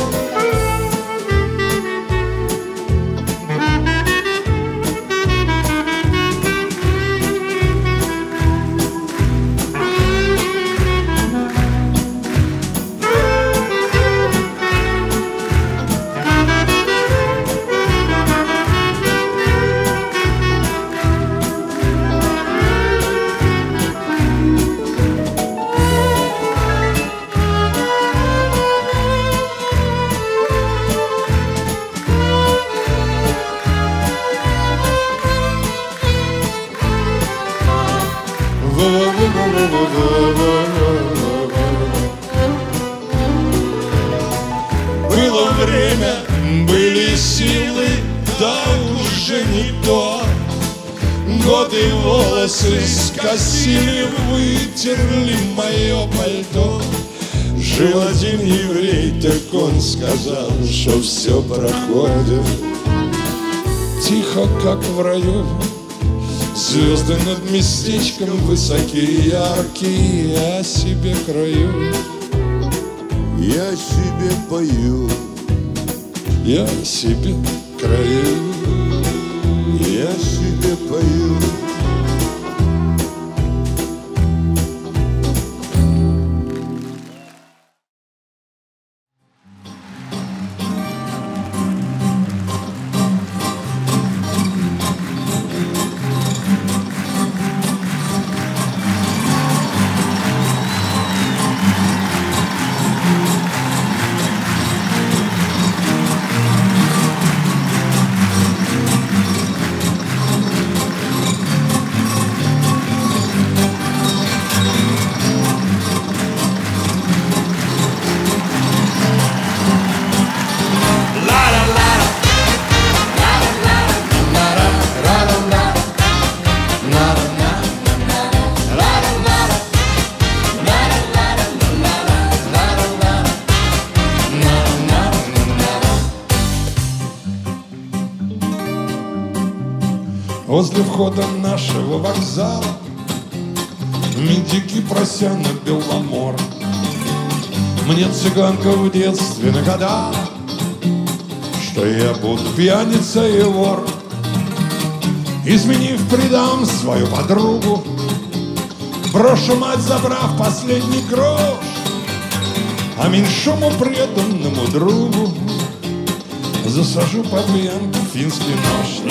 Было время, были силы, да уже не то. Годы волосы скосили, вытерли мое пальто. Жил один еврей, так он сказал, что все проходит. Тихо, как в раю, звезды над местечком высокие, яркие, я себе краю. Я себе пою, я себе краю, я себе пою. Возле входа нашего вокзала медики прося на Беломор. Мне цыганка в детстве нагадала, что я буду пьяница и вор. Изменив, предам свою подругу, брошу мать, забрав последний грош, а меньшому преданному другу засажу под венку финский нож.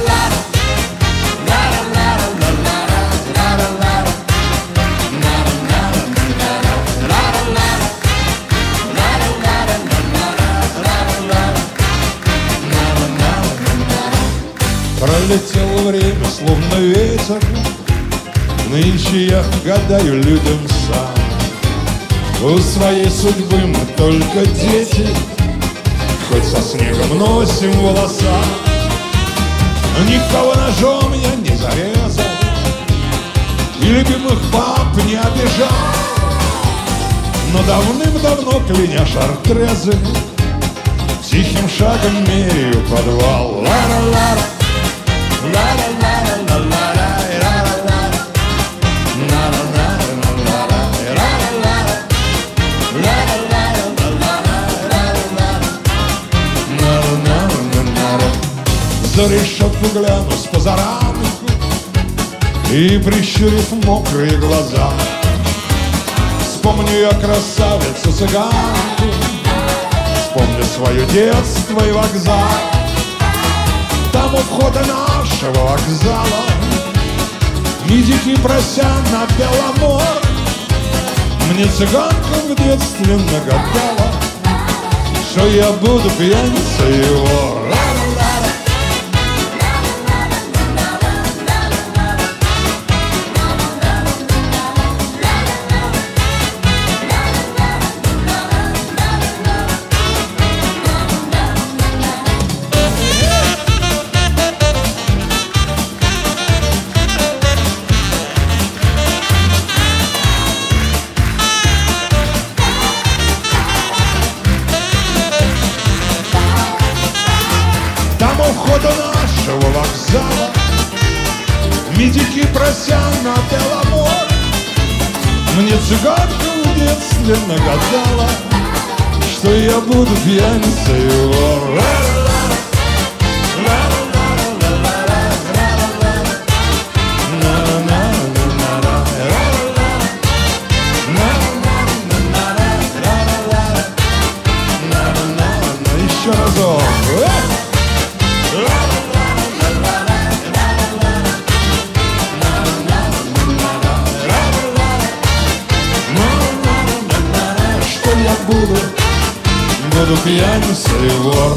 Пролетело время, словно ветер, нынче я гадаю людям сам. У своей судьбы мы только дети, хоть со снегом носим волоса. Никого ножом я не зарезал и любимых пап не обижал, но давным-давно, кляня шартрезы, тихим шагом меряю подвал. Ла-ла-ла-ла. За решетку гляну с позаранку и, прищурив мокрые глаза, вспомню я красавицу цыганку, вспомню свое детство и вокзал. Там у входа нашего вокзала медики прося на Беломор. Мне цыганка в детстве нагадала, что я буду пьяницей и вор. входа нашего вокзала медики, прося на беломор, мне цыганка в детстве нагадала, что я буду пьяницей и вор. Еще разок. Что я буду, буду пьяница и вор.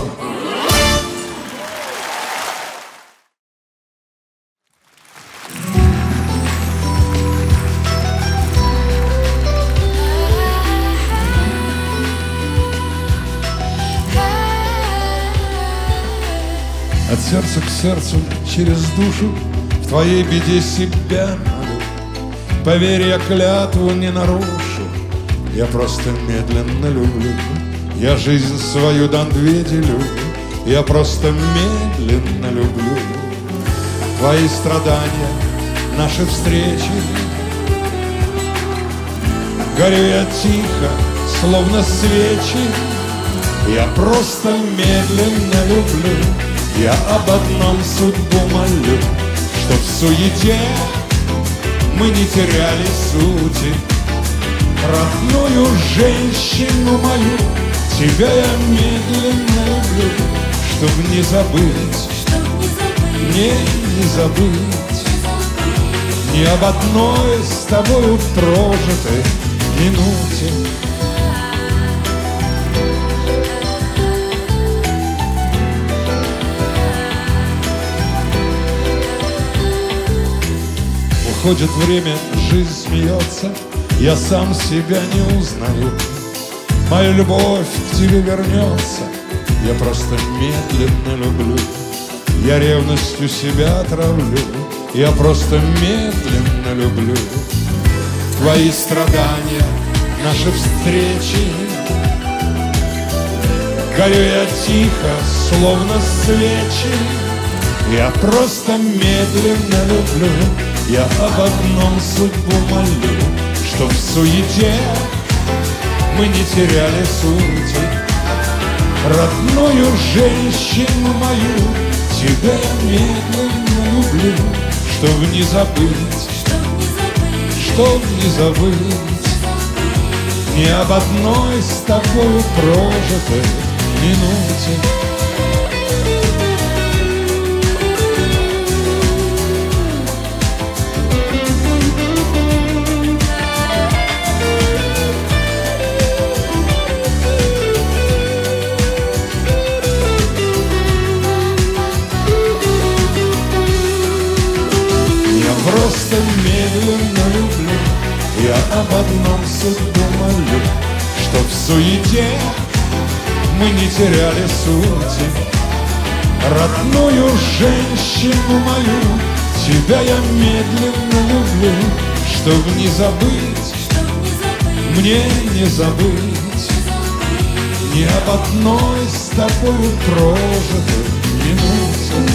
От сердца к сердцу, через душу, в твоей беде себя молю. Поверь, я клятву не нарушу, я просто медленно люблю. Я жизнь свою до две делю, я просто медленно люблю. Твои страдания, наши встречи, горю я тихо, словно свечи. Я просто медленно люблю. Я об одном судьбу молю, чтоб в суете мы не теряли сути. Родную женщину мою, тебя я медленно люблю, чтоб не забыть, не, не забыть ни об одной с тобою прожитой минуте. Уходит время, жизнь смеется, я сам себя не узнаю. Моя любовь к тебе вернется, я просто медленно люблю. Я ревностью себя отравлю, я просто медленно люблю. Твои страдания, наши встречи, горю я тихо, словно свечи. Я просто медленно люблю. Я об одном судьбу молю, чтоб в суете мы не теряли сути. Родную женщину мою, тебя я медленно люблю, чтоб не забыть, чтоб не забыть ни об одной с тобою прожитой минуте. Просто медленно люблю, я об одном судьбу молю, чтоб в суете мы не теряли сути. Родную женщину мою, тебя я медленно люблю, чтоб не забыть, мне не забыть ни об одной с тобою прожитой минуте.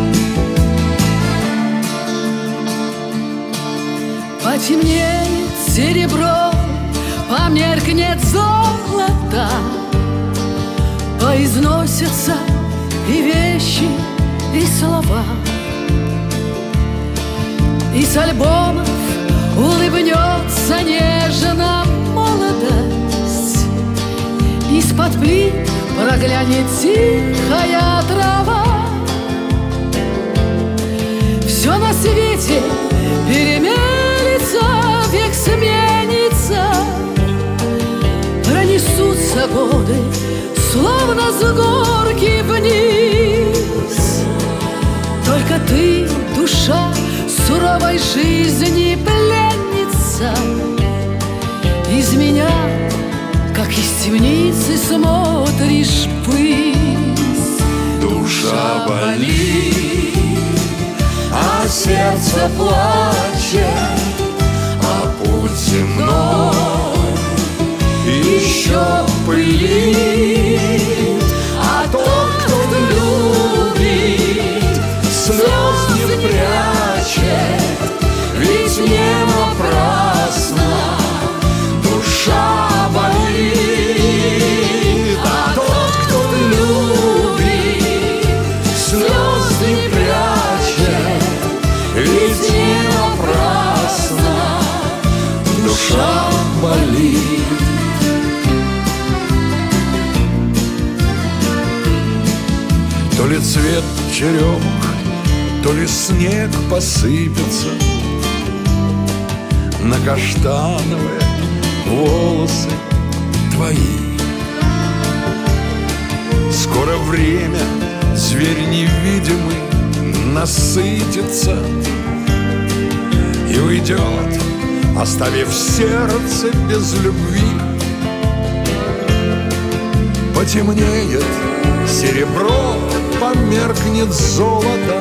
Потемнеет серебро померкнет золото, поизносятся и вещи, и слова. Из альбомов улыбнется нежно молодость, из-под плит проглянет тихая трава. Все на свете переменится, век сменится, пронесутся годы, словно с горки вниз. Только ты, душа, суровой жизни пленница, из меня, как из темницы, смотришь ввысь. Душа болит, а сердце плачет, а путь земной еще пылит. А тот, кто любит, слез не прячет, ведь не напрасно душа болит. А тот, кто любит, слез не прячет, ведь не напрасно душа болит. То ли цвет черемух, то ли снег посыпется на каштановые волосы твои. Скоро время, зверь невидимый, насытится и уйдет, оставив сердце без любви. Потемнеет серебро, померкнет золото,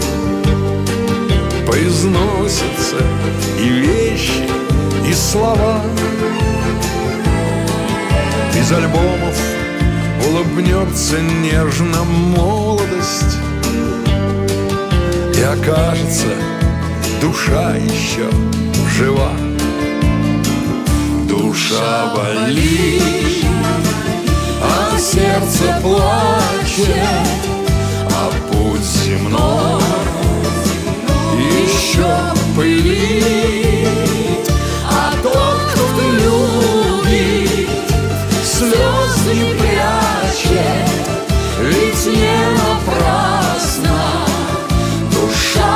поизносятся и вещи, и слова. Из альбомов улыбнется нежно молодость, и окажется, душа еще жива. Душа болит, а сердце плачет, а путь земной еще пылит. А тот, кто любит, слез не прячет, ведь не напрасно душа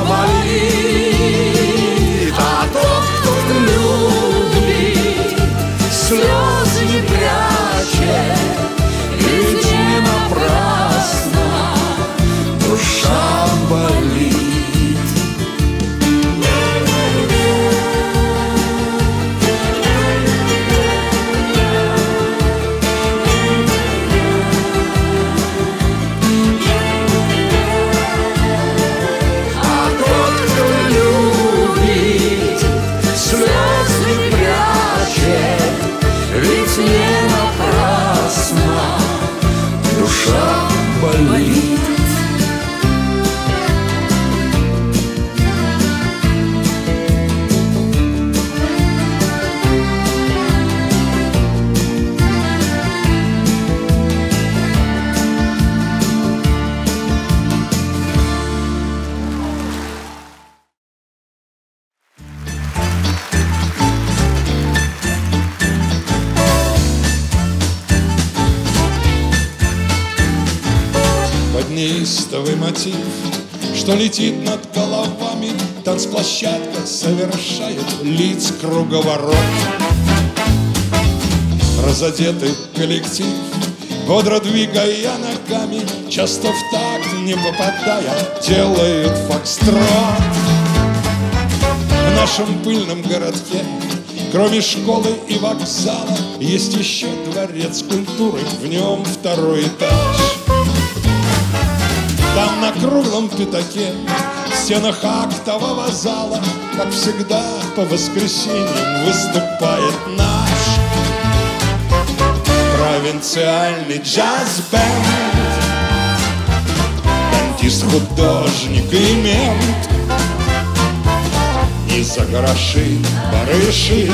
болит. А тот, кто любит, слез не прячет, ведь не напрасно душа болит. Ведь не напрасно душа болит. Неистовый мотив, что летит над головами, танцплощадка совершает лиц круговорот. Разодетый коллектив, бодро двигая ногами, часто в такт не попадая, делают фокстрот. В нашем пыльном городке, кроме школы и вокзала, есть еще дворец культуры, в нем второй этаж. Там на круглом пятаке, в стенах актового зала, как всегда по воскресеньям выступает наш провинциальный джаз-бенд. Дантист, художник и мент, не за гроши, барыши,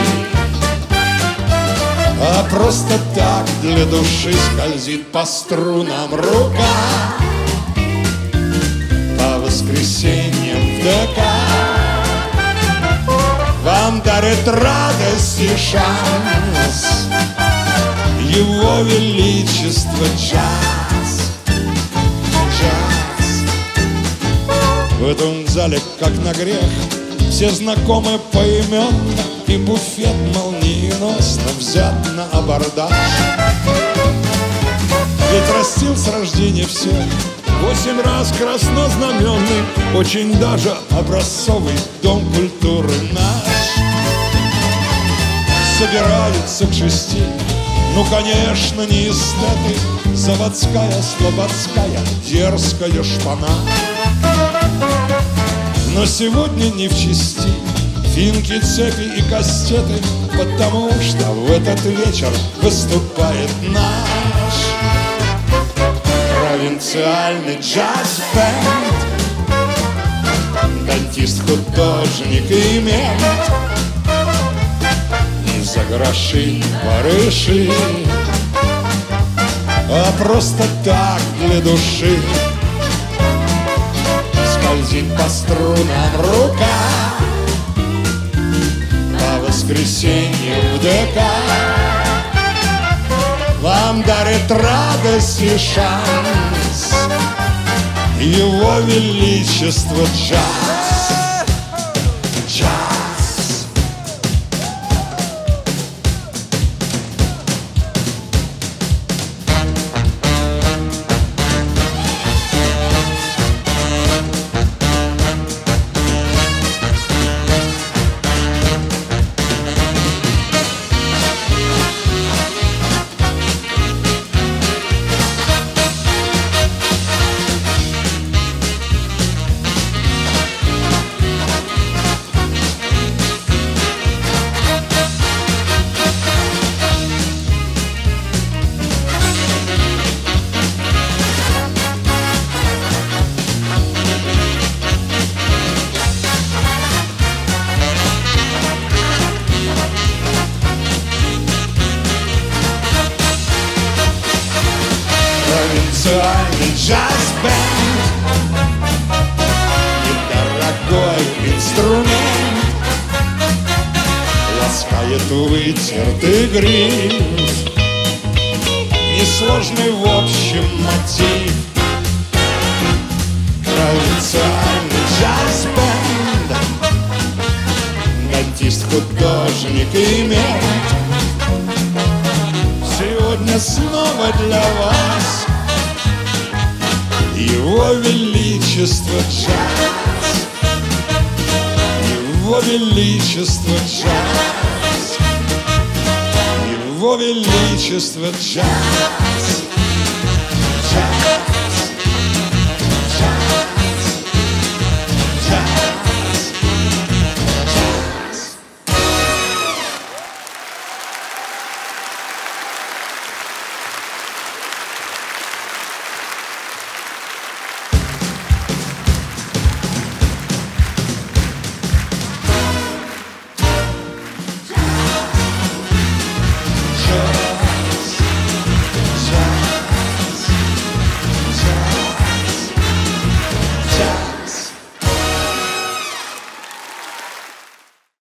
а просто так для души скользит по струнам рука. По воскресеньям в ДК вам дарит радость и шанс Его Величество джаз. Джаз. В этом зале, как на грех, все знакомы поименно, и буфет молниеносно взят на абордаж. Ведь растил с рождения всех восемь раз краснознаменный, очень даже образцовый дом культуры наш. Собираются к шести, ну, конечно, не эстеты, заводская, слободская, дерзкая шпана. Но сегодня не в чести финки, цепи и кастеты, потому что в этот вечер выступает наш провинциальный джаз-бэнд. Дантист, художник и мент, не за гроши, барыши, а просто так для души скользит по струнам рука. По воскресеньям в ДК вам дарит радость и шанс Его Величество джаз. Джаз. Провинциальный джаз-бэнд, недорогой инструмент, ласкает вытертый гриф, несложный в общем мотив. Провинциальный джаз-бэнд, дантист, художник и мент, сегодня снова для вас Его Величество джаз. Его Величество джаз. Его Величество джаз.